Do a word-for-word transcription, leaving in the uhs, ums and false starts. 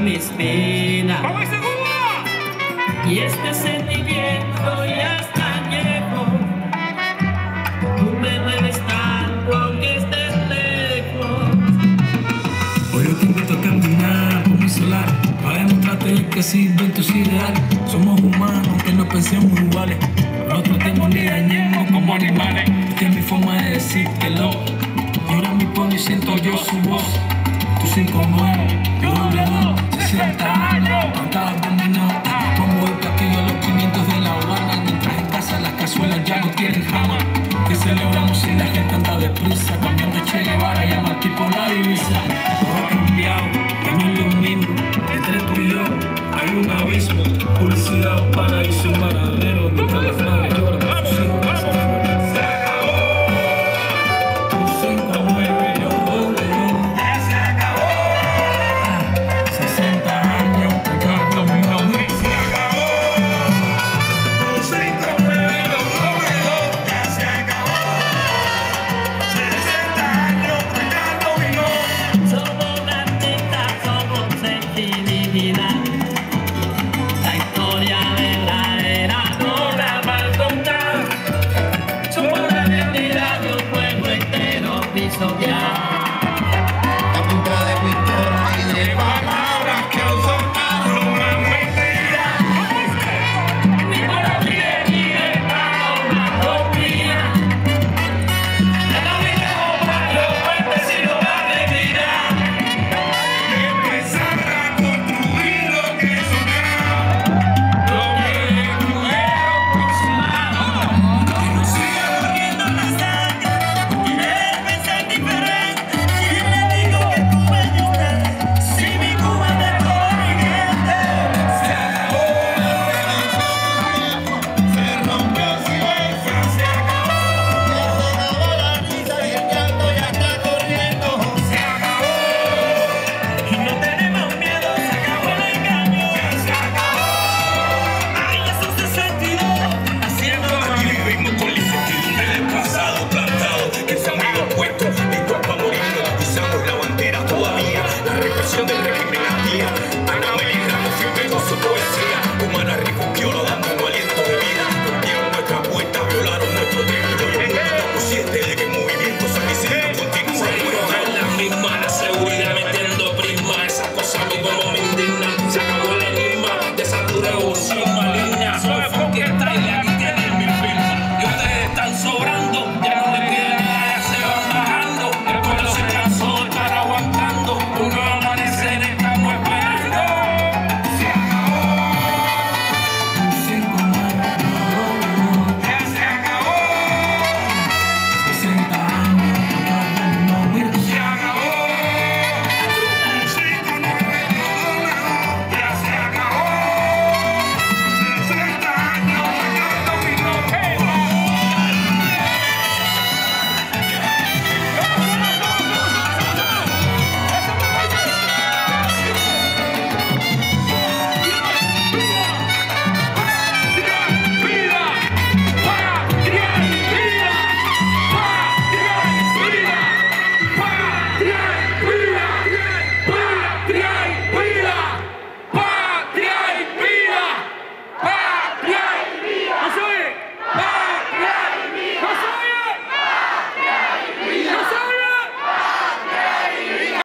mis penas. Y este sentimiento ya está viejo. Tú me dueles tanto que estés lejos. Hoy yo te invito a caminar por mi solar para demostrarte que sirven tus ideales. Somos humanos, que no pensemos iguales. No tratemos ni dañemos como animales. Esta es mi forma de decírtelo. Llora mi pony y siento yo su voz. Tú cinco nueve, yo doble dos, sesenta años, cantabas dominó. Como el platillo a los quinientos de La Habana. Mientras en casa las cazuelas ya no tienen jama. Que celebramos si la gente anda deprisa, cambiando Che Guevara y a Martí por la divisa.